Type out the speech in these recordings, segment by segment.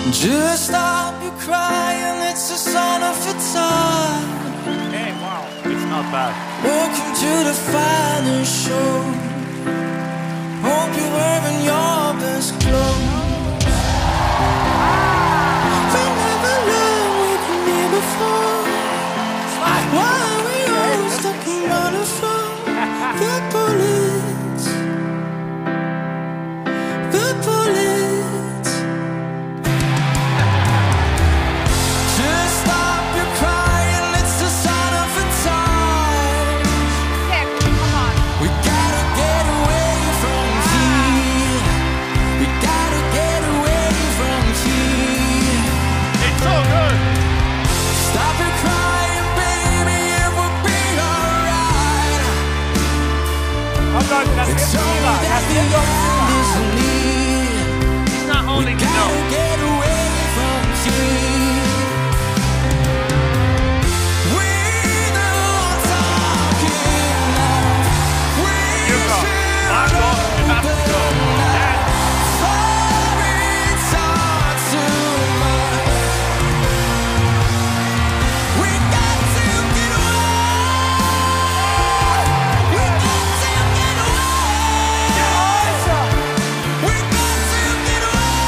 Just stop your crying, it's a sign of a time. Hey, wow, it's not bad. Welcome to the final show. Hope you're wearing your best clothes. We never learned we've been here before. Why are we all stuck and running from the bullets? The bullets. Just stop your crying, it's the sign of a time. We gotta get away from here. We gotta get away from here. It's so good. Stop your crying, baby, it will be alright. It's only that the end is near. It's not only We gotta get away from here. We're the ones talking now. We You go. I'm going. You have to go. And for it's all too much. We got to get away. We got to get away. We got to get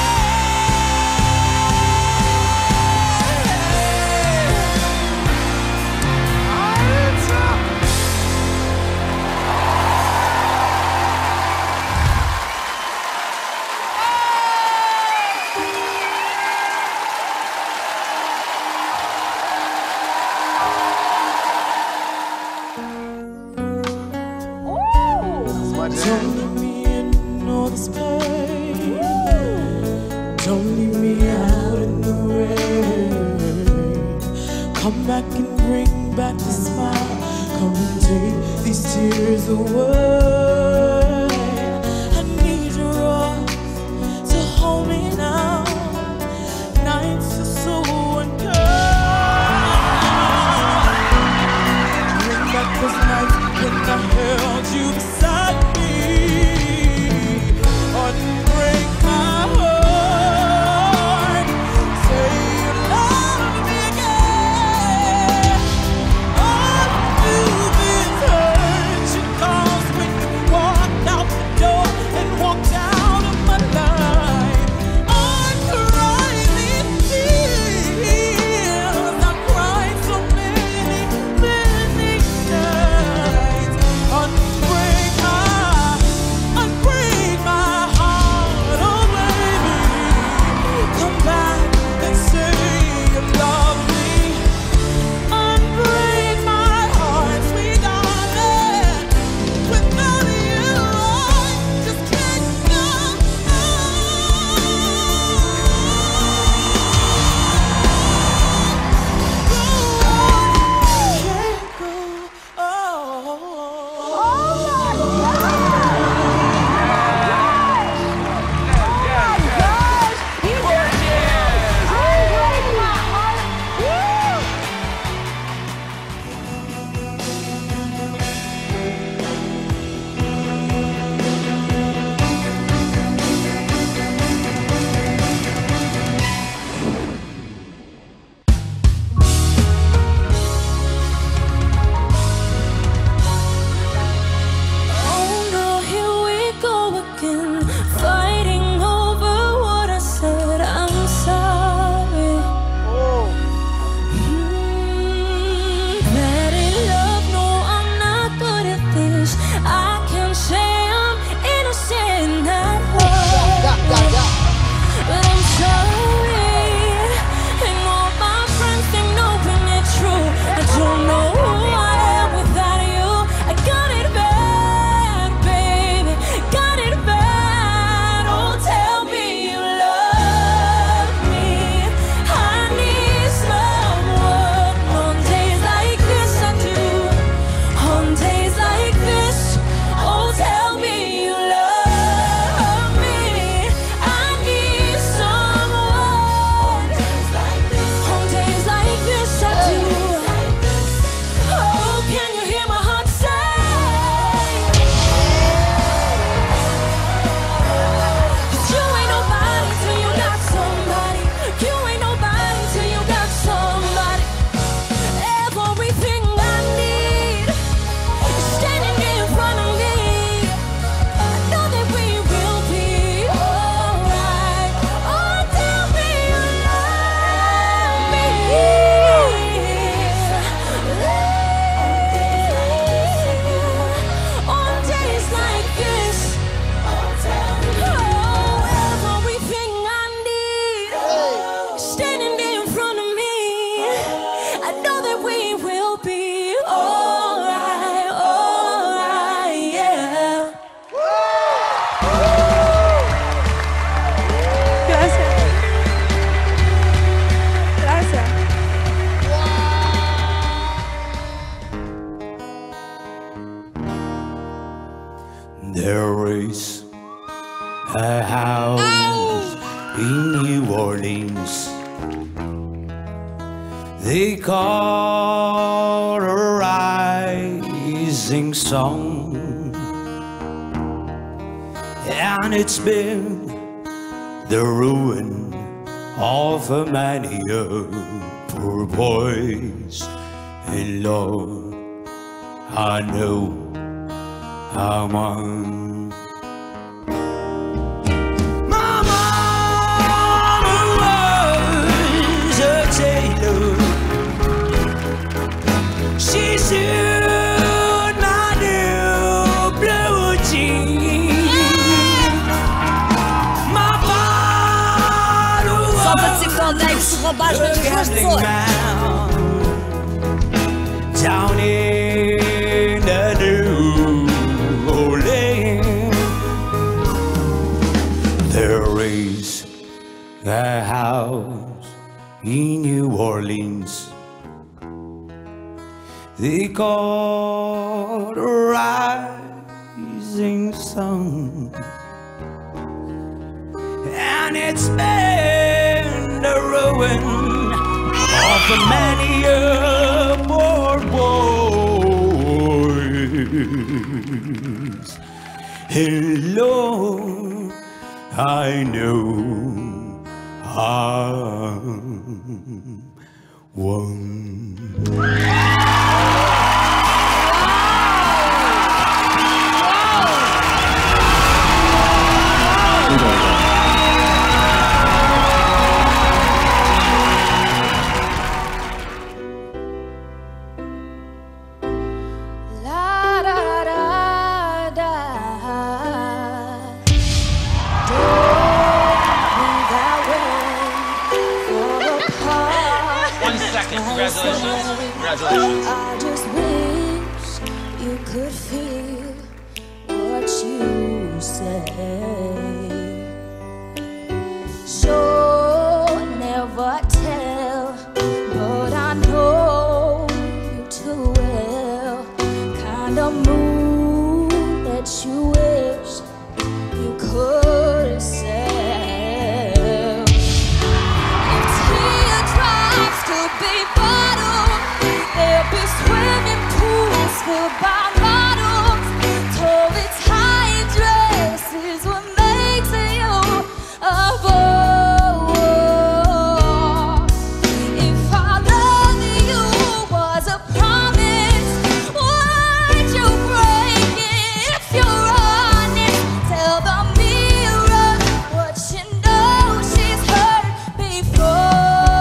Don't leave me in all this pain. Don't leave me out in the rain. Come back and bring back the smile. Come and take these tears away. I need your arms to hold me now. Nights are so unkind. Bring back those nights when I held you beside me. Unbreak my heart. Say you love me again. Undo this hurt you caused when you There is a house in New Orleans they call a rising sun, and it's been the ruin of a many a poor boys in love. I know I'm on. My mama was a tailor. She sewed my new blue jeans. My father was down in the New Orleans. There is a house in New Orleans they call the rising sun, and it's been the ruin of many a poor boys. Hello, I know I'm one. Congratulations. I just wish you could feel what you say. So never tell, but I know you too well. Kind of mood that you wish you could sell. If teardrops could be bottled, there'll be swimming pools filled by models. Totally tight dresses, what makes you a boy? If our loving you was a promise, would you break it? If you're honest, tell the mirror what you know she's heard before.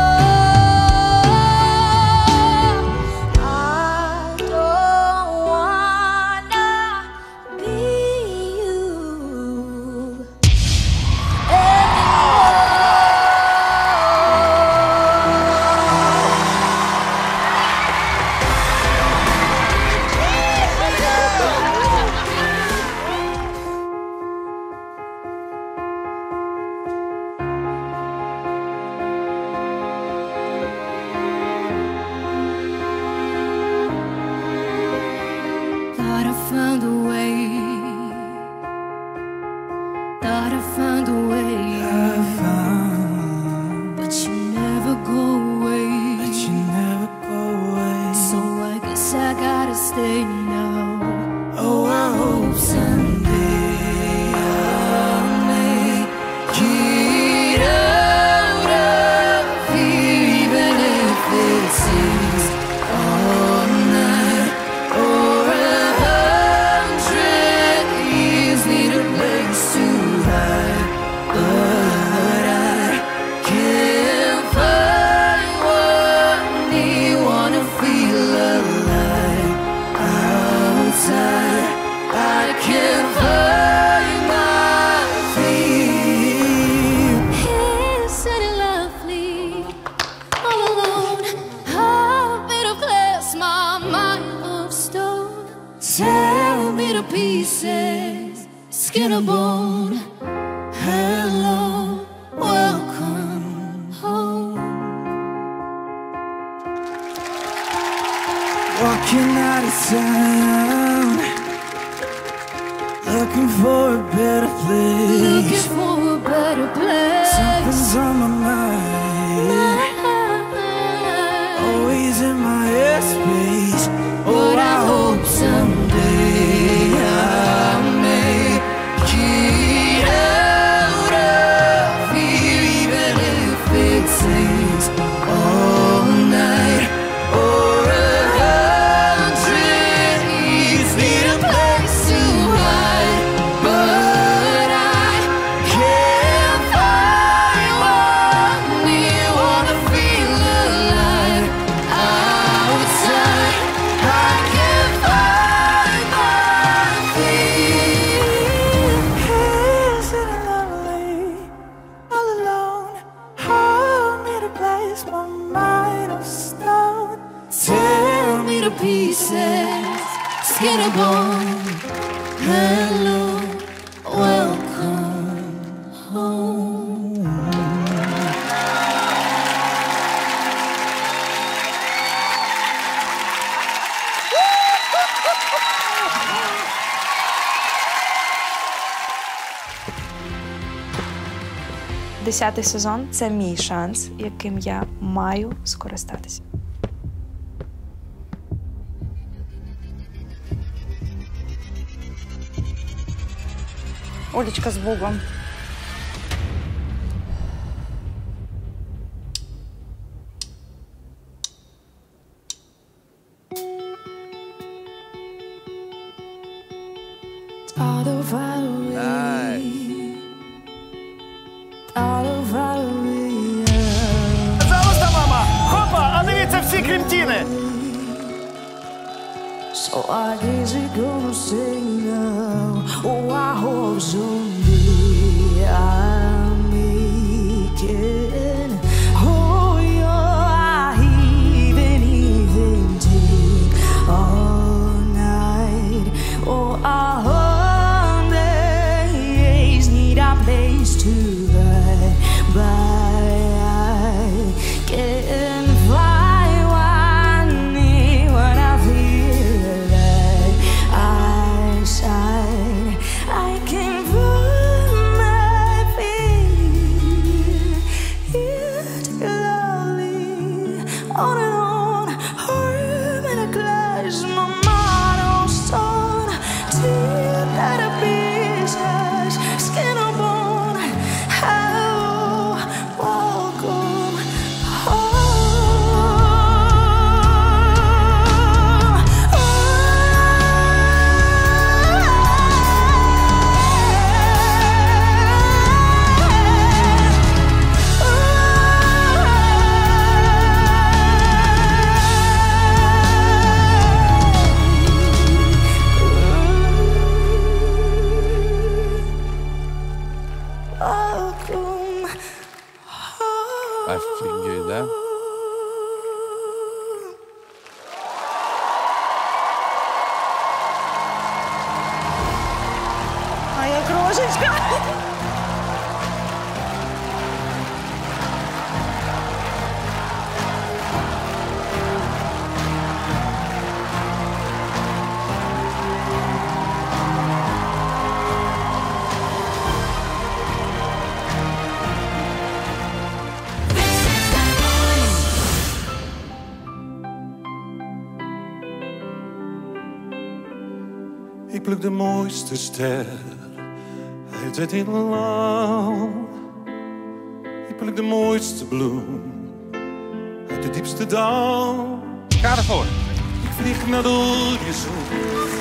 Thought I found a way. Thought I found a way. But you never go away. So I guess I gotta stay now. Oh, I hope someday I'll make it out of here, even if it takes all night or 100 years. Need a place to hide, but I can't find what me wanna feel alive outside. I can't find my feet. Isn't it lovely? All alone, heart made of glass, my mind of stone. Tear me to pieces, skin or bone. Hello, welcome home. Walking out of town, looking for a better place. Looking for a better place. Something's on my mind, always in my headspace. Oh, I hope someday I'll make it out of here, even if it takes all night or 100 years. Need a place to hide, but I can't find one. You wanna feel alive outside. I can't find my feet. Sitting lonely, all alone. Hold me to place my mind of stone. Tear me to pieces, skin and bone. Hello, welcome home. Десятий сезон – це мій шанс, яким я маю скористатися. Олечка з Богом. Пожалуйста, мама! Хопа! А дивіться всі кремтіни! So I guess it gonna sing now. Oh, I hope someday I'll make it. Oh, yeah, even take all night. Oh, I always need a place to hide, but I can't find one when I feel like outside. I can put my feet. It's lonely, on and on. Hurt and I glass my mind on stone. Tear that a pieces, skin and bone. Hello, welcome Офигеть, да? Моя крошечка. Ik pluk de mooiste ster uit het heelal. Ik pluk de mooiste bloem uit de diepste dal. Ga ervoor. Ik vlieg naar door je zon.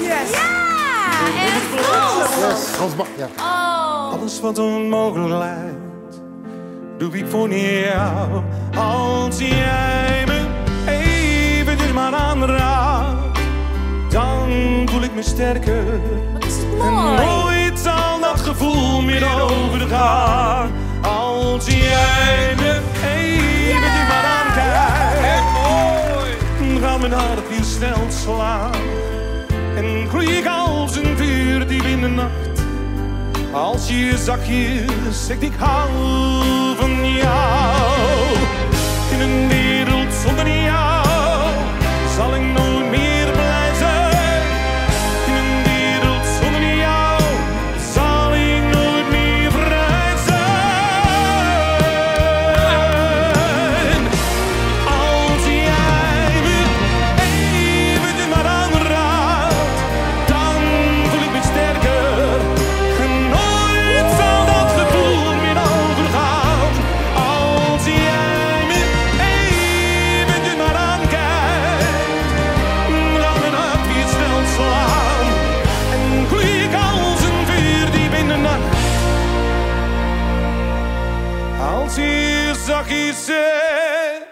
Alles wat onmogelijk lijkt, doe ik voor jou. Als jij me eventjes maar aanraakt, dan voel ik me sterker. En nooit zal dat gevoel meer overgaan. Als jij me eventjes maar aankijkt, dan gaat mijn hart weer snel slaan. En groei ik als een vuur diep in de nacht. Als je zakjes zegt ik hou van jou. In een wereld zonder jou zal ik nooit meer blij zijn. In een wereld zonder jou zag iets zegt.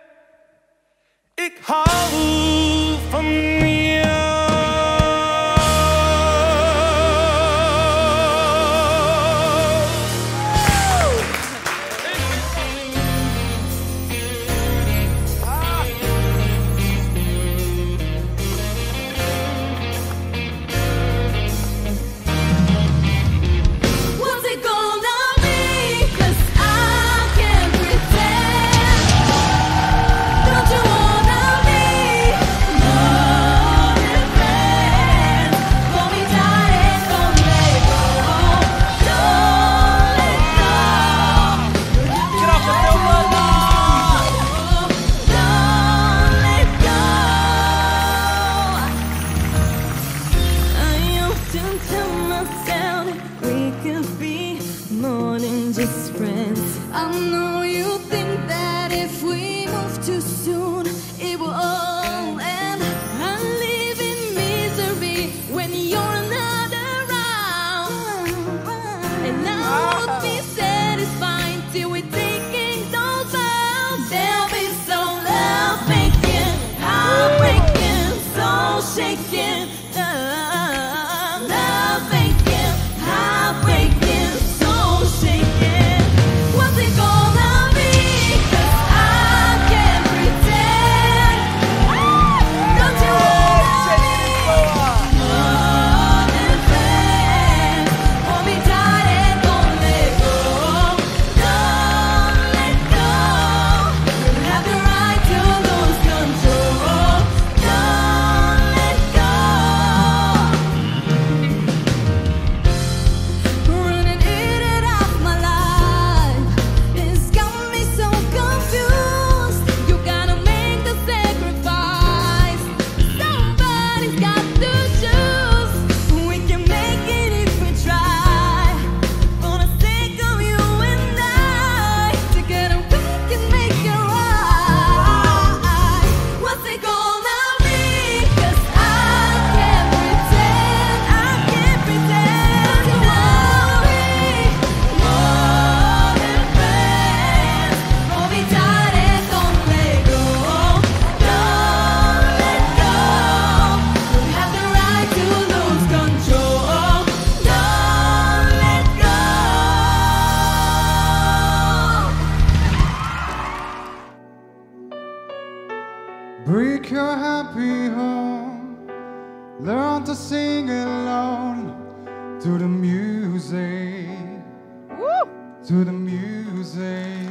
Ik hou van jou. What's it gonna be? 'Cause I can't pretend. Don't you wanna be more than friends? Hold me tight and don't let go. Don't let go. Get off the floor, don't let go. I often tell myself we could be more than just friends. I know you think that if we move too soon, it will all end. I live in misery when you're not around, and I won't be satisfied till we're taking those vows. There'll be so love making, heartbreaking, soul shaking. Love making, heartbreaking, soul shaking. What's it gonna be? 'Cause I can't pretend. Don't you wanna be more than friends? Hold me tight and don't let go. Don't let go. You have the right to lose control. Don't let go. Running in and out my life, it's got me so confused. You gotta make the sacrifice. Somebody's got to choose. We can make it if we try. For the sake of you and I, together we can make it right. What's it gonna be? 'Cause I can't pretend. I can't pretend. You wanna be more than friends. Hold me tight and don't let go. Don't let go. You have the right to lose control. Don't let go. Break your happy home. Learn to sing alone to the music. To the music.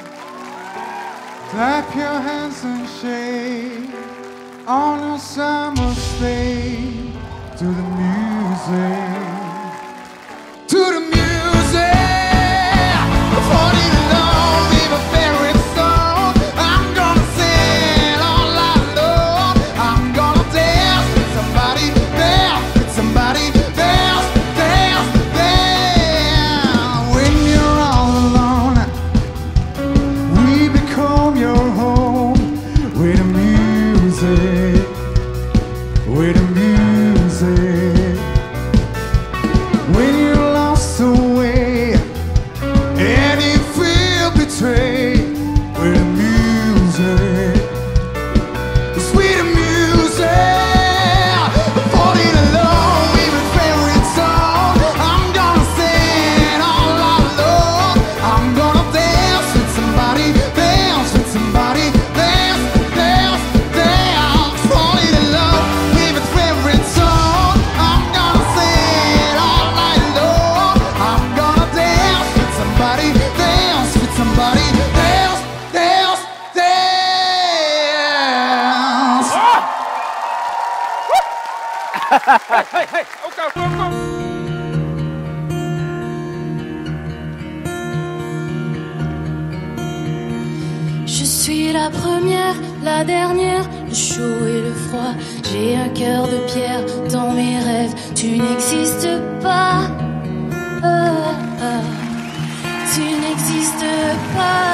Clap your hands and shake on your summer stay. To the music. To the music. Falling alone with my favorite song. I'm gonna sing all night long. I'm gonna dance with somebody, dance with somebody, dance, dance, dance. When you're all alone, we become your home. With the music, with the music. When you're lost away and you feel betrayed, with the music, it's with the music. Falling alone with my favorite song. I'm gonna sing all night long. I'm gonna dance with somebody, dance with somebody, dance, dance, dance. Falling alone with my favorite song. I'm gonna sing all night long. I'm gonna dance with somebody, dance with somebody, dance, dance, dance. Hey, okay, go. Je suis la première, la dernière, le chaud et le froid. J'ai un cœur de pierre dans mes rêves. Tu n'existes pas. Tu n'existes pas.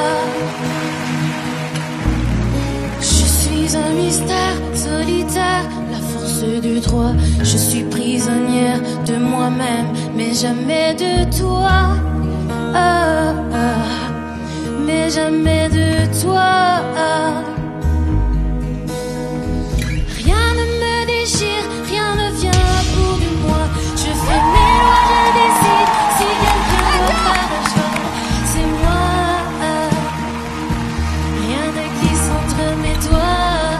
Je suis un mystère solitaire, la force du droit. Je suis prisonnière de moi-même, mais jamais de toi. mais jamais de toi. Rien ne me déchire, rien ne vient à bout de moi. Je fais mes lois, je décide. Si quelqu'un me partage, c'est moi. Rien ne glisse entre mes doigts.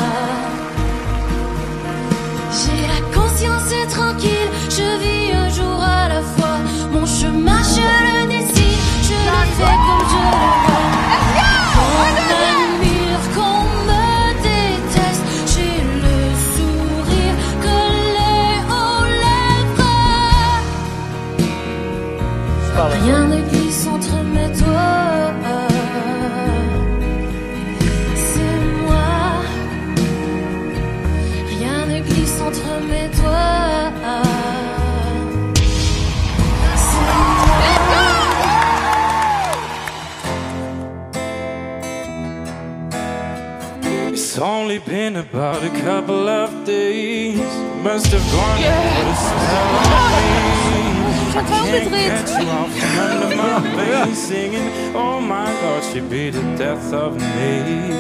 J'ai la conscience tranquille, je vis un jour à la fois. Mon chemin, je le décide, je le fais comme je le vois. Comme un mur qu'on me déteste, j'ai le sourire collé aux lèvres. Rien ne glisse entre mes doigts. C'est moi. Rien ne glisse entre mes doigts. C'est moi. It's only been about a couple of days. Must have gone for the smell of me. I can't get you off from under my veins, singing, oh my God, she'd be the death of me.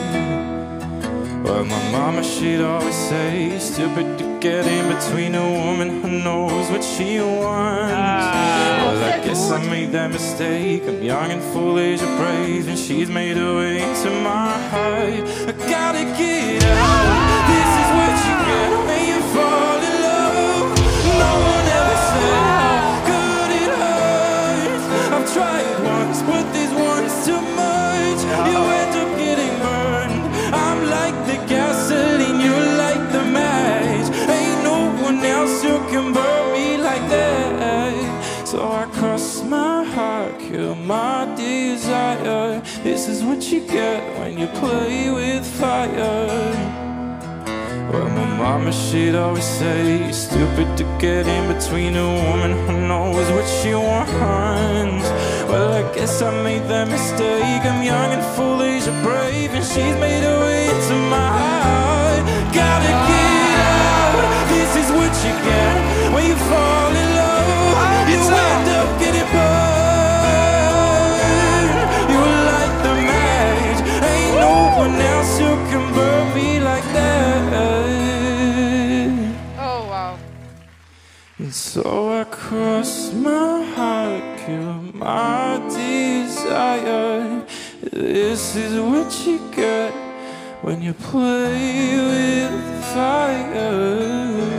Well, my mama, she'd always say, stupid to get in between a woman who knows what she wants. Well, I guess I made that mistake. I'm young and foolish and brave, and she's made her way into my heart. I gotta get out. This is what you get when you fall in love. No one ever said how good it hurts. I've tried once, but this one's too much. You end up getting burned. I'm like the gasoline, you're like the match. Ain't no one else who can burn me like that. So I cross my heart, kill my desire. This is what you get when you play with fire. Well, my mama, she'd always say, you're stupid to get in between a woman who knows what she wants. Well, I guess I made that mistake. I'm young and foolish and brave, and she's made her way into my heart. Gotta get out. This is what you get when you fall in love. You end up getting burned. You're like the match. Ain't no one else who can burn me like that. Oh, wow. And so I cross my heart, kill my desire. This is what you get when you play with fire.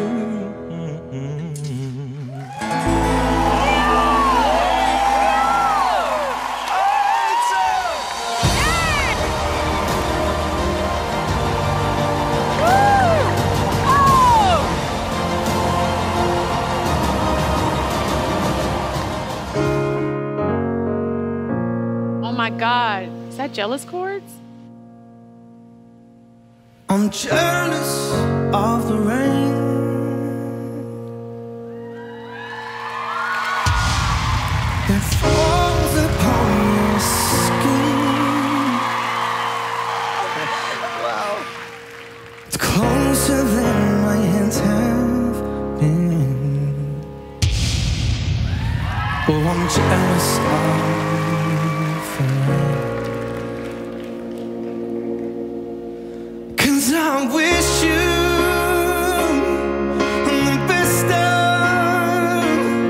Oh my God. Is that Jealous Chords? I'm jealous of the rain that falls upon your skin. Wow. It's closer than my hands have been. Oh, I'm jealous of I wish you the best of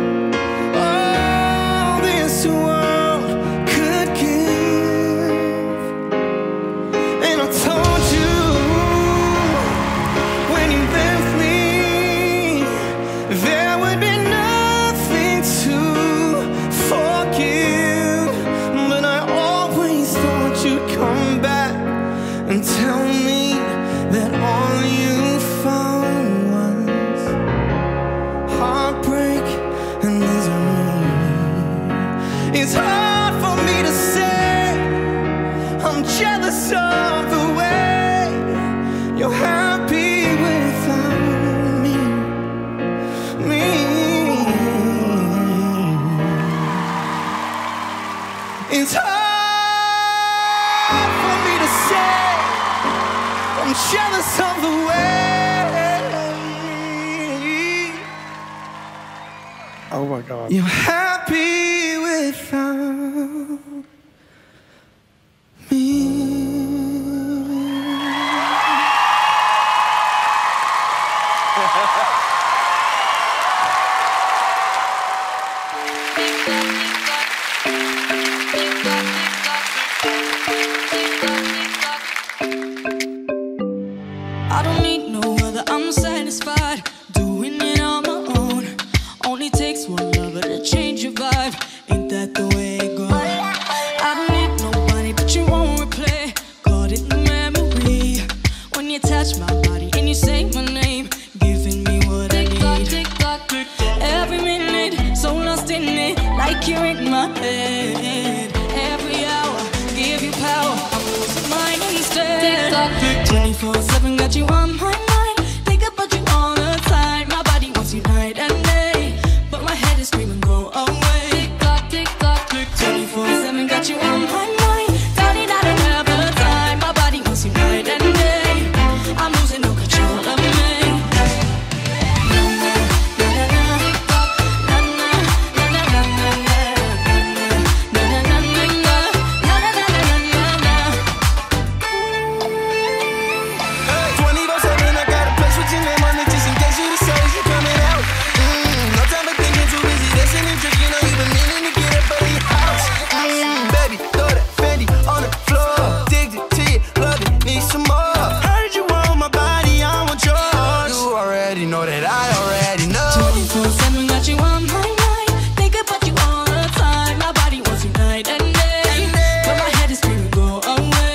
all this world could give. And I told you when you left me, there would be nothing to forgive. But I always thought you'd come back and tell me that all you found was heartbreak and misery. It's hard for me to say I'm jealous of the way you're happy without me. It's hard for me to say I'm jealous of the way. Oh my God. You're happy without I don't need no other, I'm satisfied doing it on my own. Only takes one lover to change your vibe. Ain't that the way it goes? I don't need nobody, but you won't replay. Caught in the memory when you touch my body and you say my name, giving me what I need. Tick tock, tick tock. Every minute, so lost in it, like you're in my head. Every hour, give you power, I'm losing mine instead. Tick tock, tick tock. 24/7 got you on my mind. Think about you all the time. My body wants you night and day, but my head is screaming, go away. Tick tock, tick tock, tick tock. 24/7 got you on my mind. Got it out another time. My body wants you night and day. I'm losing no control of me. Know that I already know. 24/7 got you on my mind. Think about you all the time. My body wants you night and day, but my head is screaming, go away.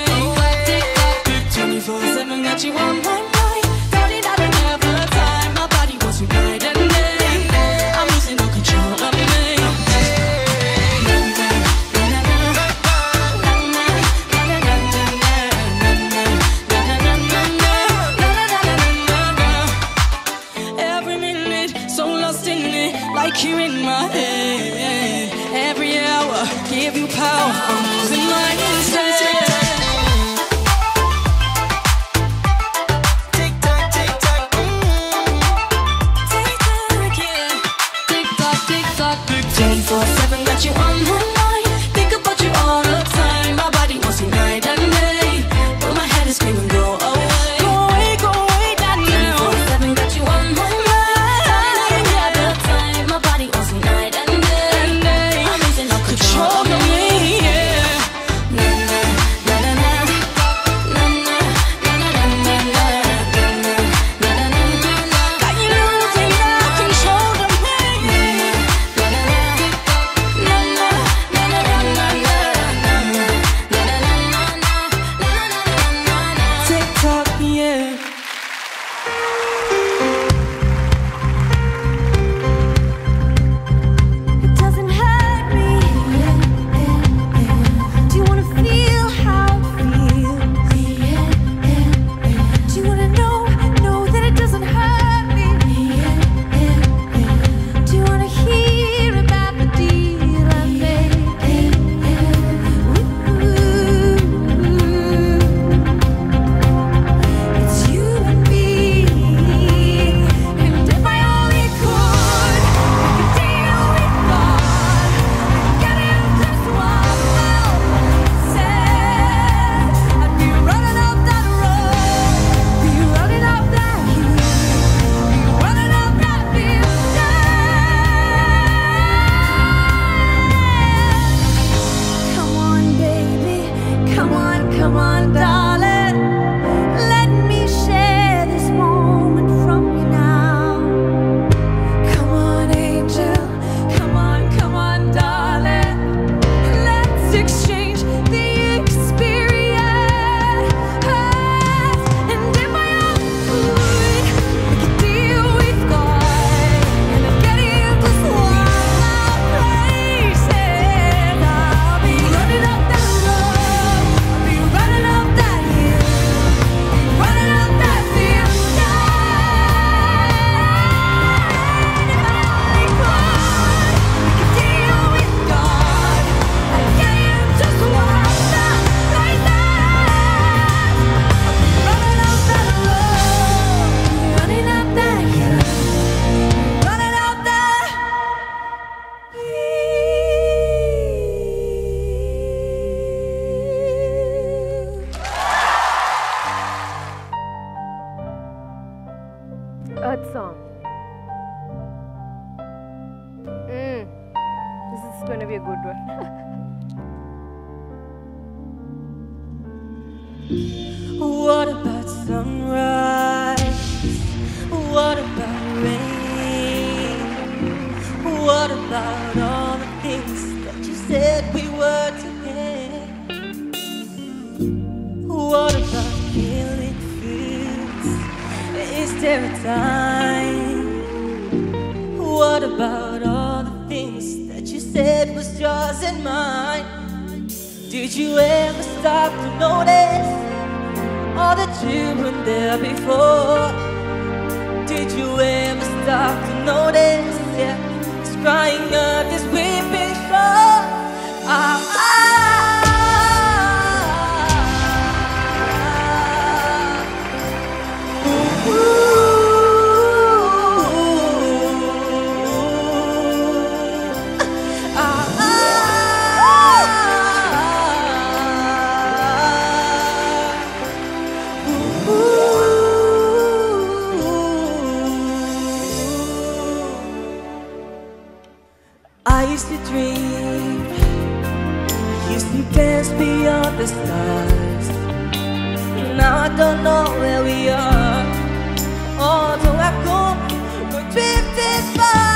24/7 got you on my mind. Got it out another time. My body wants you night and day. I'm losing no control of me. Every minute, so lost in it, like you're in my head. Every hour, give you power, I'm losing mine instead. Tick tock, tick tock, tick tock, yeah. Tick tock, tick tock, 24/7 got you on my mind. Think about you all the time. My body wants you night and day, but my head is screaming, go away. Go away, go away, that now. 24/7 got you on my mind. My body wants you night and day. I'm losing all control of me, yeah. Na na na na na na na na na na na na na na. Got you losing all control of me. Na na na na going to be a good one. What about sunrise? What about rain? What about all the things that you said we were together? What about killing fields? Is there a time? What about all the things that you said was yours and mine? Did you ever stop to notice all that you were there before? Did you ever stop to notice, yeah, this crying earth is weeping shore? I used to dream, used to dance beyond the stars. Now I don't know where we are. Although I go, we're drifting far.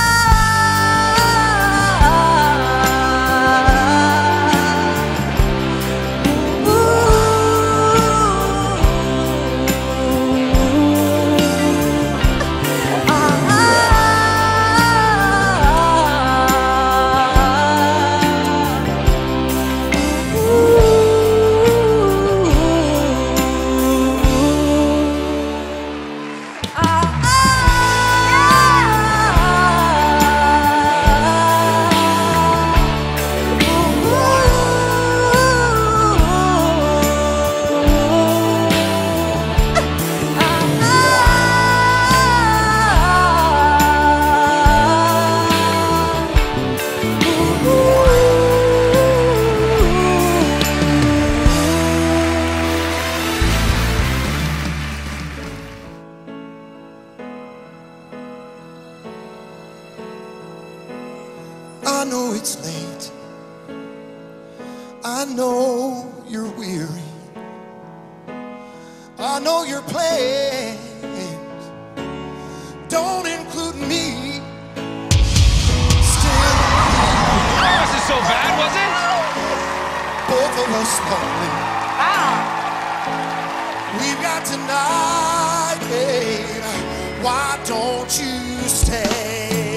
I know it's late. I know you're weary. I know your plans don't include me. Still, oh, this is so bad, was it? Both of us lonely. We've got tonight, babe. Why don't you stay?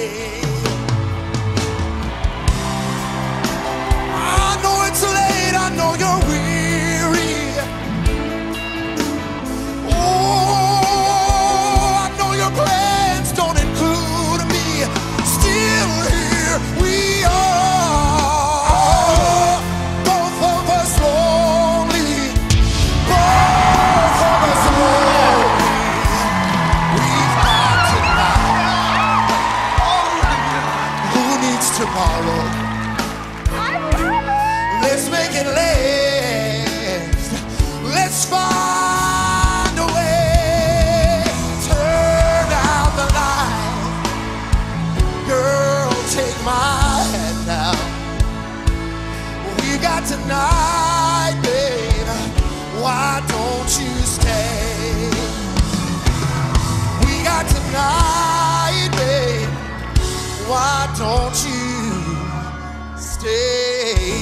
It's late, I know you're weary. Oh, I know your plans don't include me. Still here we are. Both of us lonely. Both of us lonely. We've got tonight. Who needs tomorrow? Let's make it last. Let's find a way. Turn out the light. Girl, take my hand now. We got tonight, babe. Why don't you stay? We got tonight, babe. Why don't you stay?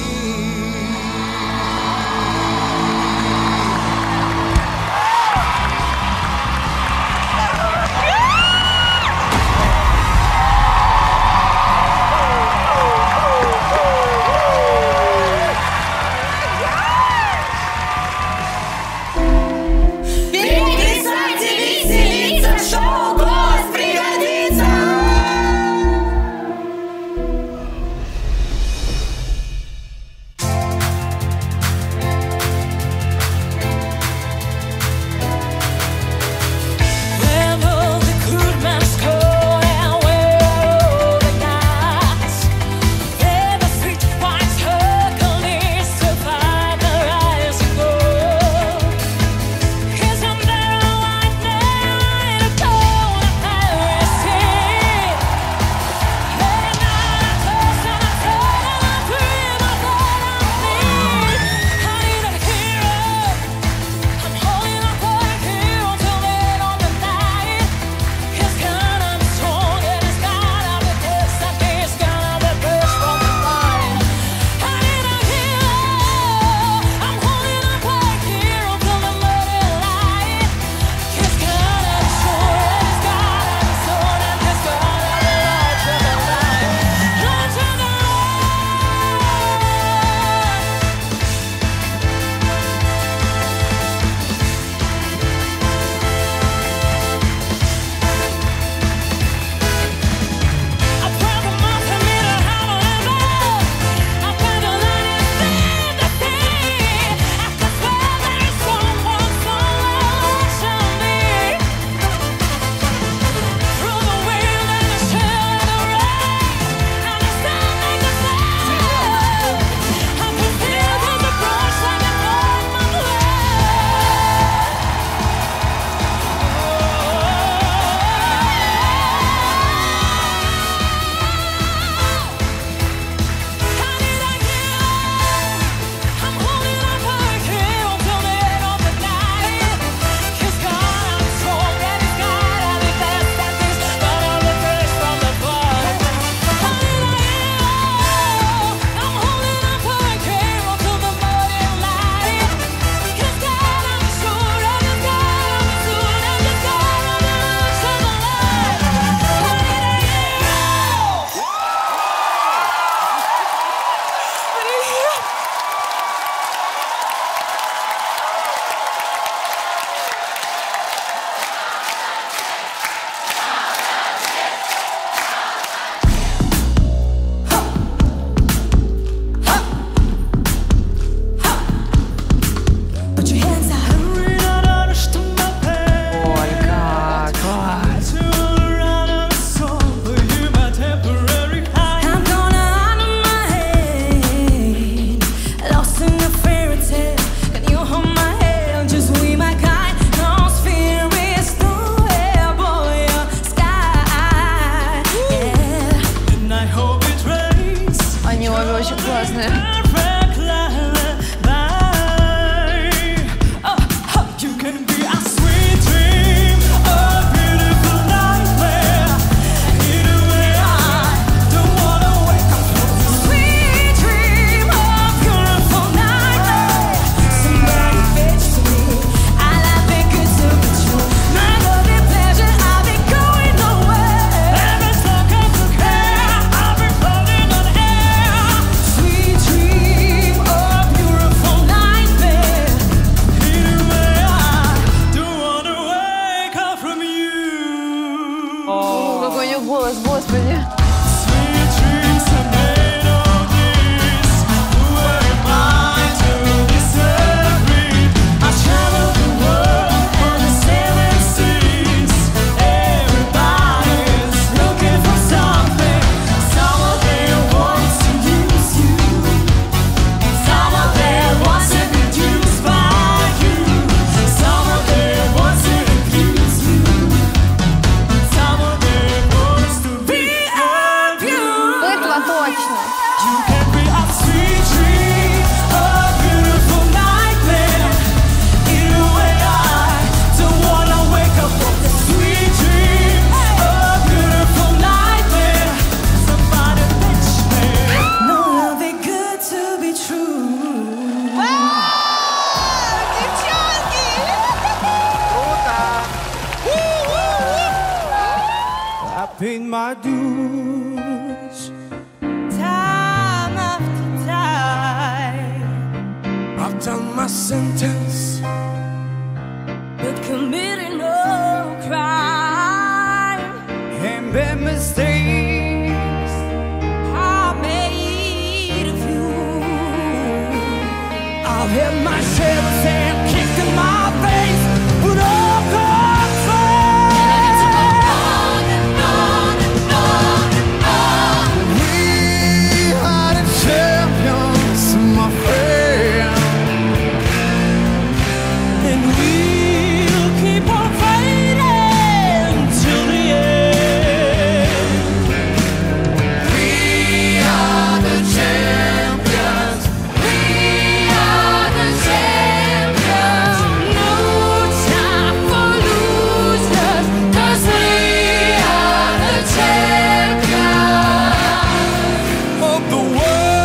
очень классная. Какой у нее голос, господи. Paid my dues Time after time, I've done my sentence, but committed no crime. and bad mistakes I made of you. I've had my share of sand kicked in my face, but all gone fair. We are the champions, my friend, and we'll keep on fighting till the end. We are the champions. We are the champions. No time for losers, 'cause we are the champions of the world.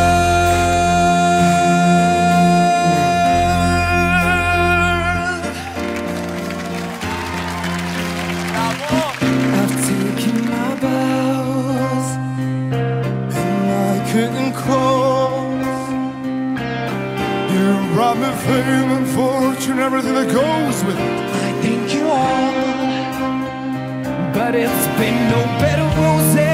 I've taken my bows and my curtain calls. You brought me fame and fortune, everything that goes with it. I thank you all, but it's been no better roses.